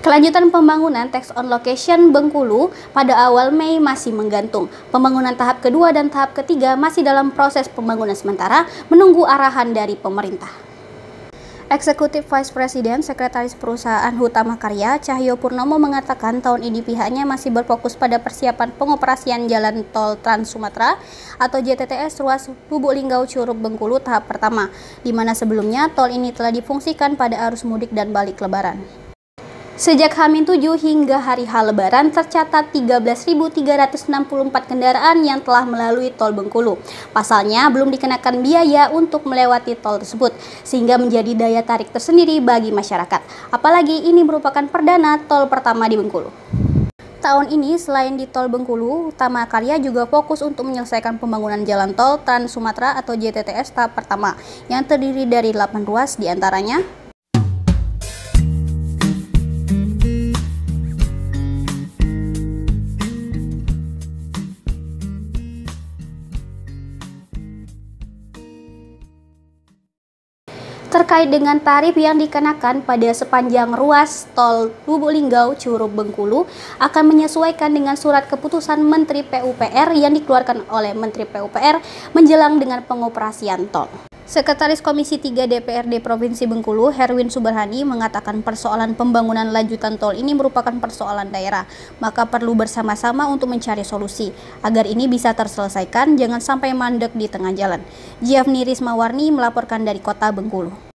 Kelanjutan pembangunan Tax on Location Bengkulu pada awal Mei masih menggantung. Pembangunan tahap kedua dan tahap ketiga masih dalam proses pembangunan sementara menunggu arahan dari pemerintah. Eksekutif Vice President Sekretaris Perusahaan Hutama Karya Cahyo Purnomo mengatakan tahun ini pihaknya masih berfokus pada persiapan pengoperasian Jalan Tol Trans Sumatera atau JTTS ruas Lubuk Linggau Curug Bengkulu tahap pertama, di mana sebelumnya tol ini telah difungsikan pada arus mudik dan balik lebaran. Sejak H-7 hingga hari H Lebaran tercatat 13.364 kendaraan yang telah melalui tol Bengkulu. Pasalnya belum dikenakan biaya untuk melewati tol tersebut, sehingga menjadi daya tarik tersendiri bagi masyarakat. Apalagi ini merupakan perdana tol pertama di Bengkulu. Tahun ini selain di tol Bengkulu, Hutama Karya juga fokus untuk menyelesaikan pembangunan jalan tol Trans Sumatera atau JTTS tahap pertama yang terdiri dari 8 ruas diantaranya terkait dengan tarif yang dikenakan pada sepanjang ruas tol Lubuk Linggau Curug Bengkulu akan menyesuaikan dengan surat keputusan Menteri PUPR yang dikeluarkan oleh Menteri PUPR menjelang dengan pengoperasian tol. Sekretaris Komisi 3 DPRD Provinsi Bengkulu, Herwin Subarhani, mengatakan persoalan pembangunan lanjutan tol ini merupakan persoalan daerah, maka perlu bersama-sama untuk mencari solusi, agar ini bisa terselesaikan, jangan sampai mandek di tengah jalan. Giafni Rismawarni melaporkan dari Kota Bengkulu.